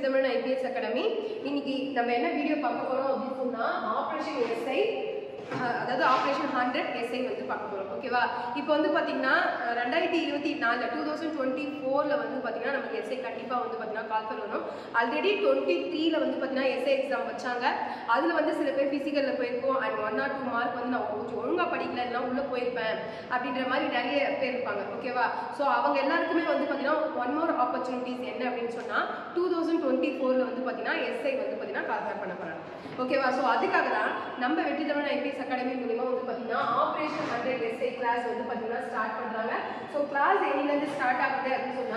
வெற்றிதமிழ் IPS academy. இன்னைக்கு நம்ம என்ன வீடியோ பார்க்க போறோம் அப்படின்னு சொன்னா ஆபரேஷன் எஸ்ஐ, அதாவது ஆபரேஷன் 100 எஸ்ஐ வந்து பார்க்க போறோம். ஓகேவா? இப்போ வந்து பாத்தீங்கன்னா 2024 வந்து பாத்தீங்கன்னா நமக்கு எஸ்ஐ கண்டிப்பா வந்து பாத்தீங்கன்னா கால்ஃபர் வரும். ஆல்ரெடி 23ல வந்து பாத்தீங்கன்னா எஸ்ஐ எக்ஸாம் வச்சாங்க. அதுல வந்து சில பேர் பிசிக்கல்ல போயிருக்கோம் அண்ட் 1 or 2 மார்க் வந்து நான் கொஞ்சம் ஒழுங்கா படிக்கல எல்லாம் உள்ள போயிருப்பேன் அப்படின்ற மாதிரி நிறைய பேர் இருப்பாங்க. ஓகேவா? ஸோ அவங்க எல்லாருக்குமே வந்து பாத்தீங்கன்னா ஒன் மோர் ஆப்பர்ச்சுனிட்டிஸ் என்ன அப்படின்னு சொன்னா 2024ல வந்து பாத்தீங்கன்னா எஸ்ஐ வந்து பாத்தீங்கன்னா கால்ஃபர் பண்ண போறாங்க. ஓகேவா? ஸோ அதுக்காக தான் நம்ம வெற்றிதமிழ் IPS அகாடமி மூலமா வந்து பாத்தீங்கன்னா ஆபரேஷன் 100 எஸ்ஐ கிளாஸ் வந்து பாத்தீங்கன்னா ஸ்டார்ட் பண்றாங்க. ஸோ கிளாஸ் என்னிலிருந்து ஸ்டார்ட் ஆகுது அப்படின்னு சொன்னா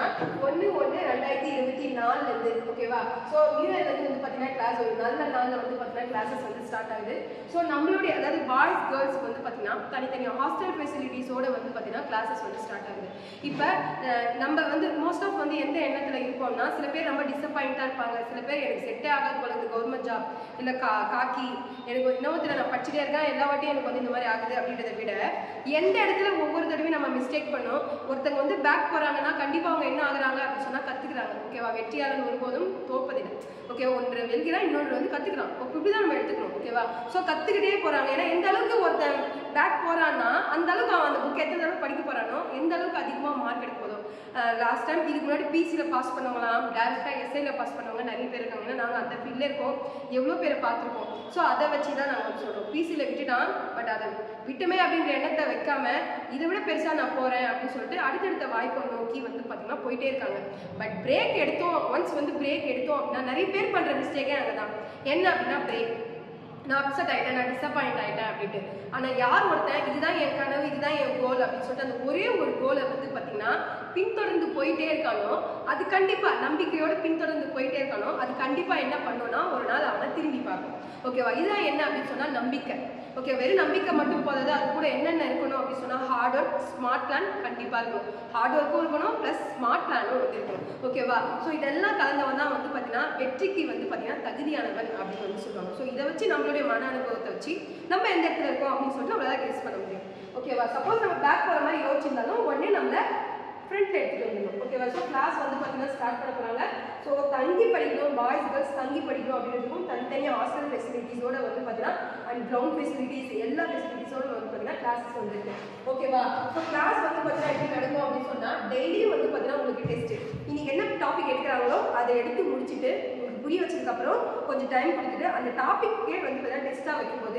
1/1/2024 இருந்து. ஓகேவா? ஸோ இயர்ல இருந்து வந்து பாத்தீங்கன்னா கிளாஸ் ஒரு நல்ல நாள்ல வந்து பாத்தீங்கன்னா கிளாஸஸ் வந்து ஸ்டார்ட் ஆகுது. ஸோ நம்மளுடைய அதாவது பாய்ஸ் கேர்ள்ஸ் வந்து பாத்தீங்கன்னா தனித்தனி ஹாஸ்டல் ஃபெசிலிட்டிஸோட வந்து பாத்தீங்கன்னா கிளாஸஸ் வந்து ஸ்டார்ட் ஆகுது. இப்போ நம்ம வந்து மோஸ்ட் ஆஃப் வந்து எந்த எண்ணத்துல இருப்போம்னா சில பேர் ரொம்ப டிசப்பாயிண்டா இருப்பாங்க. சில பேர் எனக்கு செட்டே ஆகாது போல இந்த கவர்மெண்ட் ஜாப் இல்ல காக்கி எனக்கு இன்னொருத்தர நான் படிச்சுட்டே இருக்கேன் எல்லா வாட்டியும் எனக்கு வந்து இந்த மாதிரி ஆகுது அப்படின்றத விட எந்த இடத்துல ஒவ்வொரு தடவையும் நம்ம மிஸ்டேக் பண்ணோம். ஒருத்தங்க வந்து பேக் போறாங்கன்னா கண்டிப்பா அவங்க என்ன ஆகுறாங்க அப்படின்னு சொன்னா கத்துக்கிறாங்க. ஓகேவா? வெற்றியாளன் ஒருபோதும் தோப்பதில்லை. ஓகே, ஒன்று வெல்கிறான் இன்னொன்று வந்து கத்துக்கிறான். இப்படிதான் நம்ம எடுத்துக்கணும். ஓகேவா? ஸோ கத்துக்கிட்டே போறாங்க. ஏன்னா எந்த அளவுக்கு ஒருத்தன் பேக் போறான்னா அந்த அளவுக்கு அவன் அந்த புக் எத்தனை தடவை படிக்க போறானோ எந்த அளவுக்கு அதிகமா மார்க் எடுக்க போதும். லாஸ்ட் டைம் இதுக்கு முன்னாடி பிசியில பாஸ் பண்ணவங்களாம் டேரக்டா எஸ்ஐல பாஸ் பண்ணவங்க நிறைய பேர் இருக்காங்க. ஏன்னா நாங்கள் அந்த ஃபீல்ட்ல இருக்கோம், எவ்வளோ பேரை பார்த்துருக்கோம். ஸோ அதை வச்சு தான் நாங்கள் சொல்றோம். பிசியில விட்டுட்டான், பட் அதை விட்டுமே அப்படின்ற எண்ணத்தை வைக்காம இதை விட பெருசா நான் போறேன் அப்படின்னு சொல்லிட்டு அடுத்தடுத்த வாய்ப்பை நோக்கி வந்து பாத்தீங்கன்னா போயிட்டே இருக்காங்க. பட் பிரேக் எடுத்தோம், ஒன்ஸ் வந்து பிரேக் எடுத்தோம் அப்படின்னா நிறைய பேர் பண்ற மிஸ்டேக்கே அங்கதான். என்ன அப்படின்னா பிரேக், நான் அப்செட் ஆயிட்டேன், நான் டிசப்பாயிண்ட் ஆயிட்டேன் அப்படின்ட்டு. ஆனா யார் ஒருத்தன் இதுதான் என் கனவு, இதுதான் என் கோல் அப்படின்னு சொல்லிட்டு அந்த ஒரே ஒரு கோலை வந்து பாத்தீங்கன்னா பின்தொடர்ந்து போயிட்டே இருக்கானோ அது கண்டிப்பா நம்பிக்கையோட பின்தொடர்ந்து போயிட்டே இருக்கானோ அது கண்டிப்பா என்ன பண்ணும்னா ஒரு நாள் அவனை திரும்பி பார்க்கும். ஓகேவா? இதுதான் என்ன அப்படின்னு சொன்னா நம்பிக்கை. ஓகே, வெறும் நம்பிக்கை மட்டும் போதாது, அது கூட என்னென்ன இருக்கணும் அப்படின்னு சொன்னா ஹார்ட் ஒர்க், ஸ்மார்ட் பிளான் கண்டிப்பா இருக்கணும். ஹார்ட் ஒர்க்கும் இருக்கணும் பிளஸ் ஸ்மார்ட் பிளானும் வந்து இருக்கணும். ஓகேவா? ஸோ இதெல்லாம் கலந்தவன் தான் வந்து பாத்தீங்கன்னா வெற்றிக்கு வந்து பாத்தீங்கன்னா தகுதியானவன் அப்படின்னு வந்து சொல்லுவாங்க. ஸோ இதை வச்சு நம்மளுடைய மன அனுபவத்தை வச்சு நம்ம எந்த இடத்துல இருக்கோம் அப்படின்னு சொல்லிட்டு நம்மளால கெஸ் பண்ண முடியும். ஓகேவா? சப்போஸ் நம்ம பேக் போற மாதிரி யோசிச்சிருந்தாலும் உடனே நம்மள ஃப்ரண்ட்ல எடுத்துட்டு வந்துடணும். ஓகேவா? ஸோ கிளாஸ் வந்து பாத்தீங்கன்னா ஸ்டார்ட் பண்ண போறாங்க. ஸோ தங்கி படிக்கணும், பாய்ஸ் கேர்ள்ஸ் தங்கி படிக்கணும் அப்படின்றதுக்கும் தனித்தனியாக ஹாஸ்டல் ஃபெசிலிட்டிஸோட வந்து பாத்தீங்கன்னா அண்ட் கிரவுண்ட் ஃபெசிலிட்டிஸ் எல்லா ஃபெசிலிட்டிஸோட வந்து பாத்தீங்கன்னா கிளாஸஸ் வந்துருக்கு. ஓகேவா? ஸோ கிளாஸ் வந்து பாத்தீங்கன்னா எப்படி நடக்கும் அப்படின்னு சொன்னா டெய்லியும் வந்து பாத்தீங்கன்னா உங்களுக்கு டெஸ்ட். இன்னைக்கு என்ன டாபிக் எடுக்கிறாங்களோ அதை எடுத்து முடிச்சுட்டு உங்களுக்கு புரிய வச்சதுக்கு அப்புறம் கொஞ்சம் டைம் கொடுத்துட்டு அந்த டாபிக்கே வந்து பாத்தீங்கன்னா டெஸ்டா வைக்கும்போது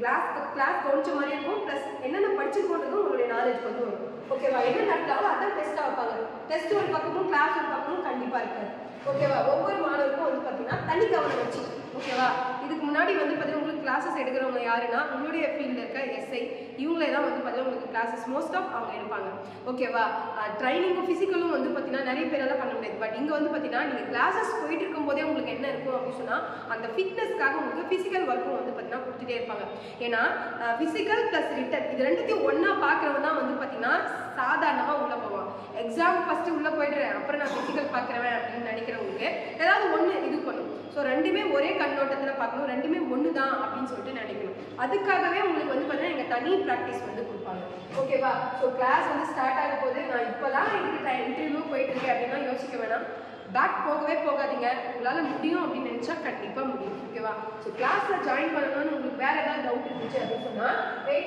கிளாஸ் கவனிச்ச மாதிரி இருக்கும். பிளஸ் என்னென்ன படிச்சிருக்கோன்றதும் உங்களுடைய நாலேஜ் வந்து வரும். ஓகேவா? என்ன நடந்தாலும் அதான் டெஸ்டா வைப்பாங்க. டெஸ்ட் ஒரு பக்கமும் கிளாஸ் ஒரு பக்கமும் கண்டிப்பா இருக்காது. ஓகேவா? ஒவ்வொரு மாணவருக்கும் வந்து பாத்தீங்கன்னா தனி கவனம் வச்சு. ஓகேவா? இதுக்கு முன்னாடி வந்து பாத்தீங்கன்னா உங்களுக்கு கிளாஸஸ் எடுக்கிறவங்க யாருன்னா உங்களுடைய ஃபீல்ட்ல இருக்க எஸ்ஐ இவங்களே தான் வந்து பாத்தீங்கன்னா உங்களுக்கு கிளாஸஸ் மோஸ்ட் ஆஃப் அவங்க எடுப்பாங்க. ஓகேவா? ட்ரைனிங்கும் பிசிக்கலும் வந்து பாத்தீங்கன்னா நிறைய பேரால பண்ண முடியாது. பட் இங்க வந்து பாத்தீங்கன்னா நீங்க கிளாஸஸ் போயிட்டு இருக்கும் போதே உங்களுக்கு என்ன இருக்கும் அப்படின்னு சொன்னா அந்த ஃபிட்னஸ்க்காக உங்களுக்கு பிசிக்கல் ஒர்க்கும் வந்து பாத்தீங்கன்னா கொடுத்துட்டே இருப்பாங்க. ஏன்னா பிசிக்கல் பிளஸ் ரிட்டன் இது ரெண்டுத்தையும் ஒன்னா பாக்குறவங்க தான் வந்து பாத்தீங்கன்னா சாதாரணமா உள்ள போவான். எக்ஸாம் ஃபர்ஸ்ட் உள்ள போயிடுறேன் அப்புறம் நான் பிசிக்கல் பாக்குறேன் அப்படின்னு நினைக்கிறவங்களுக்கு ஏதாவது ஒண்ணு இது பண்ணும். ஸோ ரெண்டுமே ஒரே கண்ணோட்டத்துல பார்க்கணும், ரெண்டுமே ஒன்று தான் அப்படின்னு சொல்லிட்டு நினைக்கணும். அதுக்காகவே உங்களுக்கு வந்து பார்த்தீங்கன்னா எங்கள் தனி ப்ராக்டிஸ் வந்து கொடுப்பாங்க. ஓகேவா? ஸோ கிளாஸ் வந்து ஸ்டார்ட் ஆக போது நான் இப்போதான் இன்டர்வியூ போயிட்டு இருக்கேன் அப்படின்னா யோசிக்க வேணாம். பேக் போகவே போகாதீங்க. உங்களால் முடியும் அப்படின்னு நினச்சா கண்டிப்பாக முடியும். ஓகேவா? ஸோ கிளாஸில் ஜாயின் பண்ணணும்னு உங்களுக்கு வேறு ஏதாவது டவுட் இருந்துச்சு அப்படின்னு சொன்னால்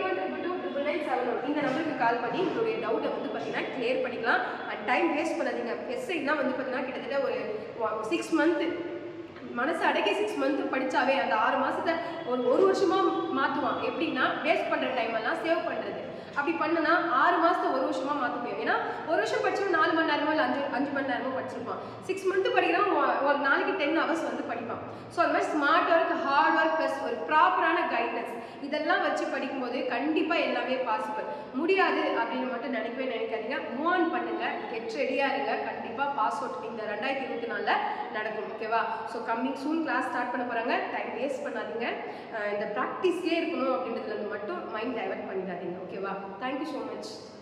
81222997 இந்த நம்பருக்கு கால் பண்ணி உங்களுடைய டவுட்டை வந்து பார்த்தீங்கன்னா கிளியர் பண்ணிக்கலாம். அண்ட் டைம் வேஸ்ட் பண்ணாதீங்க. எஸ்ஐலாம் வந்து பார்த்தீங்கன்னா கிட்டத்தட்ட ஒரு 6 மந்த்து மனசு அடக்கி 6 மந்த் படிச்சாவே அந்த 6 மாசத்தை ஒரு வருஷமா மாத்துவான். எப்படின்னா வேஸ்ட் பண்ற டைம் எல்லாம் சேவ் பண்றது. அப்படி பண்ணனா 6 மாசத்தை ஒரு வருஷமா மாத்த முடியும். ஏன்னா ஒரு வருஷம் படிச்சவன் 4 மணி நேரமோ இல்லை 5 மணி நேரமோ படிச்சிருப்பான். 6 மந்த் படிக்கிறவன் ஒரு நாளைக்கு 10 hours வந்து படிப்பான். ஸோ அது மாதிரி smart work, hard work plus ஒரு ப்ராப்பரான கைடன்ஸ் இதெல்லாம் வச்சு படிக்கும்போது கண்டிப்பா எல்லாமே பாசிபிள். முடியாது அப்படின்னு மட்டும் நினைக்காதீங்க. மூவ் ஆன் பண்ணுங்க, கெட் ரெடியா இருங்க. கண்டிப்பா பாஸ் அவுட் இந்த 2024 நடக்கும். ஓகேவா? So coming soon class start பண்ண போறாங்க. டைம் வேஸ்ட் பண்ணாதீங்க. இந்த ப்ராக்டிஸ்லேயே இருக்கணும் அப்படின்றதுல மட்டும் மைண்ட் டைவர்ட் பண்ணிடாதீங்க. ஓகேவா? Thank you so much.